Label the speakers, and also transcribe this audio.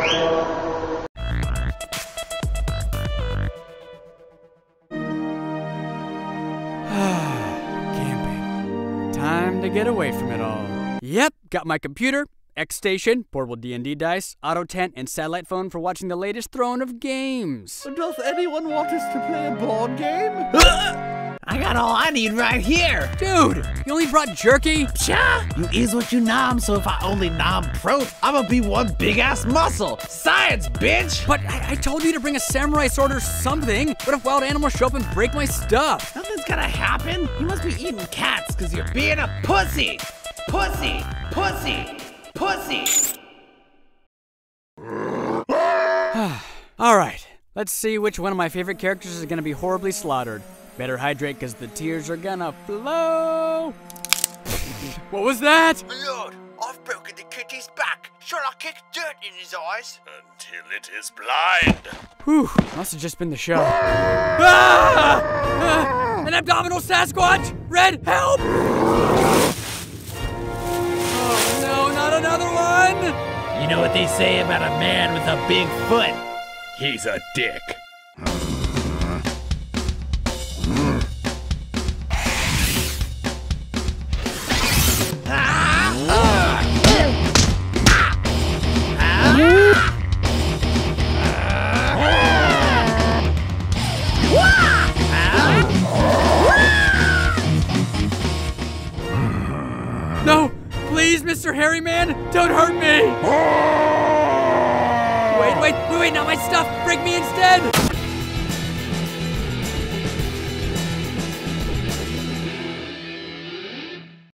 Speaker 1: Camping. Time to get away from it all. Yep, got my computer, X Station, portable D&D dice, auto tent, and satellite phone for watching the latest throne of games.
Speaker 2: Does anyone want us to play a board game?
Speaker 3: I got all I need right here.
Speaker 1: Dude, you only brought jerky?
Speaker 3: Psha! You is what you nom, so if I only nom pro, I'ma be one big-ass muscle. Science, bitch!
Speaker 1: But I told you to bring a samurai sword or something. What if wild animals show up and break my stuff?
Speaker 3: Nothing's gonna happen. You must be eating cats because you're being a pussy. Pussy, pussy, pussy.
Speaker 1: All right, let's see which one of my favorite characters is gonna be horribly slaughtered. Better hydrate because the tears are gonna flow. What was that?
Speaker 4: My lord, I've broken the kitty's back. Shall I kick dirt in his eyes?
Speaker 5: Until it is blind.
Speaker 1: Whew, must have just been the show. Ah! Ah! An abdominal Sasquatch! Red, help! Oh no, not another one!
Speaker 3: You know what they say about a man with a big foot?
Speaker 5: He's a dick.
Speaker 1: No, please, Mr. Hairy Man, don't hurt me! Wait, not my stuff, break me instead!